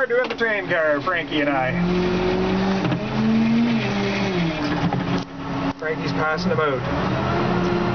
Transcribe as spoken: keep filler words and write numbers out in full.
car doing the train car, Frankie and I. Frankie's passing them out.